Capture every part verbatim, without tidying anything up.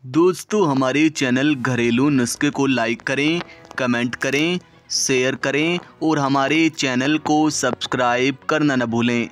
दोस्तों हमारे चैनल घरेलू नुस्खे को लाइक करें, कमेंट करें, शेयर करें और हमारे चैनल को सब्सक्राइब करना न भूलें।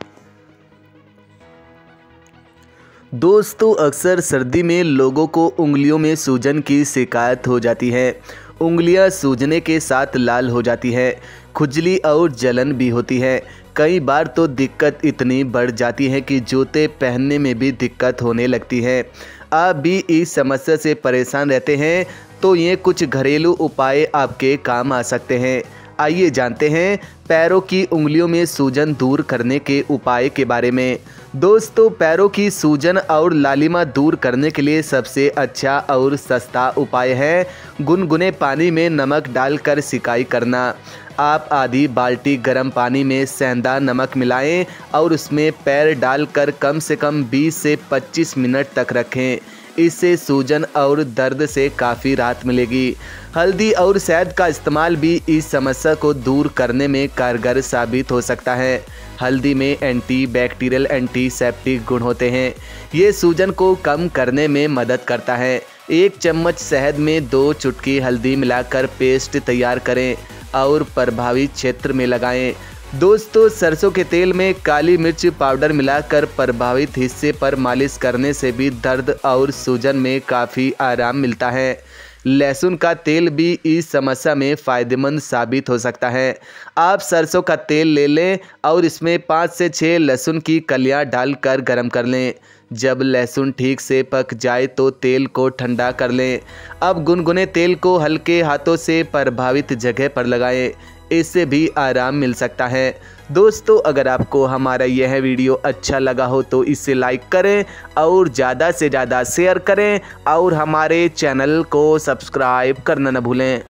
दोस्तों अक्सर सर्दी में लोगों को उंगलियों में सूजन की शिकायत हो जाती है। उंगलियां सूजने के साथ लाल हो जाती है, खुजली और जलन भी होती है। कई बार तो दिक्कत इतनी बढ़ जाती है कि जूते पहनने में भी दिक्कत होने लगती है। आप भी इस समस्या से परेशान रहते हैं तो ये कुछ घरेलू उपाय आपके काम आ सकते हैं। आइए जानते हैं पैरों की उंगलियों में सूजन दूर करने के उपाय के बारे में। दोस्तों पैरों की सूजन और लालिमा दूर करने के लिए सबसे अच्छा और सस्ता उपाय है गुनगुने पानी में नमक डालकर सिकाई करना। आप आधी बाल्टी गर्म पानी में सेंधा नमक मिलाएं और उसमें पैर डालकर कम से कम बीस से पच्चीस मिनट तक रखें। इससे सूजन और दर्द से काफ़ी राहत मिलेगी। हल्दी और शहद का इस्तेमाल भी इस समस्या को दूर करने में कारगर साबित हो सकता है। हल्दी में एंटी बैक्टीरियल एंटीसेप्टिक गुण होते हैं। ये सूजन को कम करने में मदद करता है। एक चम्मच शहद में दो चुटकी हल्दी मिलाकर पेस्ट तैयार करें और प्रभावित क्षेत्र में लगाएं। दोस्तों सरसों के तेल में काली मिर्च पाउडर मिलाकर प्रभावित हिस्से पर मालिश करने से भी दर्द और सूजन में काफ़ी आराम मिलता है। लहसुन का तेल भी इस समस्या में फ़ायदेमंद साबित हो सकता है। आप सरसों का तेल ले लें और इसमें पाँच से छः लहसुन की कलियां डालकर गरम कर लें। जब लहसुन ठीक से पक जाए तो तेल को ठंडा कर लें। अब गुनगुने तेल को हल्के हाथों से प्रभावित जगह पर लगाएं। इससे भी आराम मिल सकता है। दोस्तों अगर आपको हमारा यह वीडियो अच्छा लगा हो तो इसे लाइक करें और ज़्यादा से ज़्यादा शेयर करें और हमारे चैनल को सब्सक्राइब करना न भूलें।